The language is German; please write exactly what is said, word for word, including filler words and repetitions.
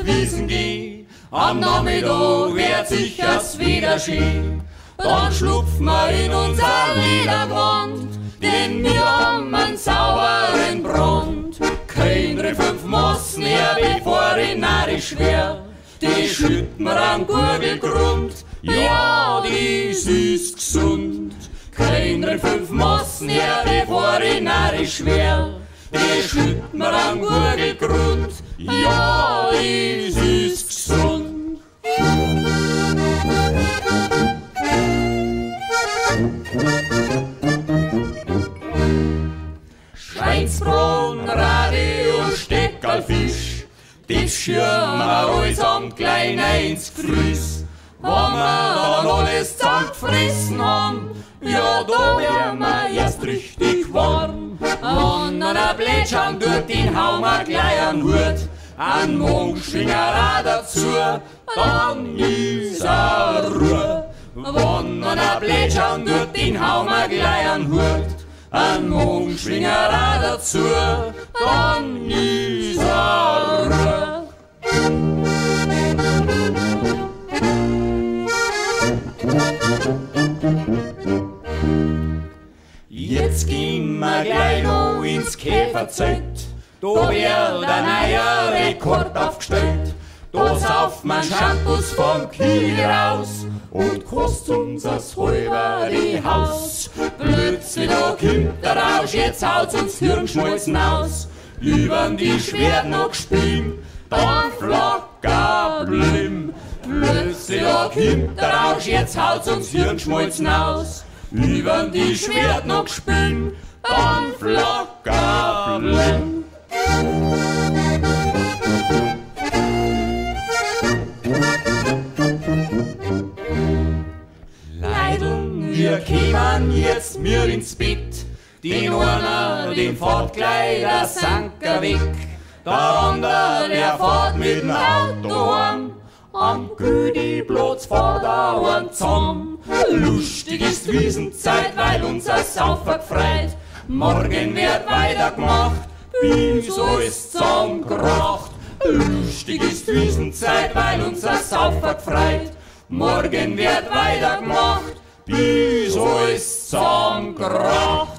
die Wiesen geh, am Nachmittag wird sicher's wieder schön. Dann schlupfen wir in unser Ledergewand, denn wir haben einen sauberen Brand. Keine fünf Massen her, bevor ich narisch schwer, die schütten wir am Gurgelgrund, ja, das ist gesund. Keine fünf Massen her, bevor ich narisch schwer, die schütten wir am Gurgelgrund, ja, das ist gesund. Schweinsbraten, Radio und Steckerlfisch, das schirmen wir alles am Kleinen ins Gefries. Wenn wir dann alles zusammengefressen haben, ja, da werden wir erst richtig warm. Wenn dann ein Plätschern tut, den hauen wir gleich an Hut, ein Mondschwingerer dazu, dann ist er Ruhe. Wenn dann ein Plätschern tut, den hauen wir gleich an Hut, ein Mondschwingerer dazu, dann ist er Ruhe. Jetzt gehen wir gleich noch ins Käferzelt, da wird ein neuer Rekord aufgestellt. Da sauft man Shampoos vom Kiel raus und kostet uns das halbe Haus. Plötzlich da kommt der Rausch, jetzt haut's uns Hirnschmalzen aus. Übern die wird noch gespielt, dann flacker blim. Plötzlich da kommt der Rausch, jetzt haut's uns Hirnschmalzen aus. Übern die wird noch gespielt, dann flacker blim. Leideln, wir kämen jetzt mir ins Bett, den einer, den fährt gleich der Sanker weg. Der andere, der fährt mit dem Auto heim, am Güdiplatz fährt er einen zusammen. Lustig ist Wiesenzeit, weil unser Saufer gefreut. Morgen wird weitergemacht, bis alles zusammenkracht. Lustig ist Wiesenzeit, weil unser Saufer gefreut. Morgen wird weitergemacht, bis alles zusammenkracht.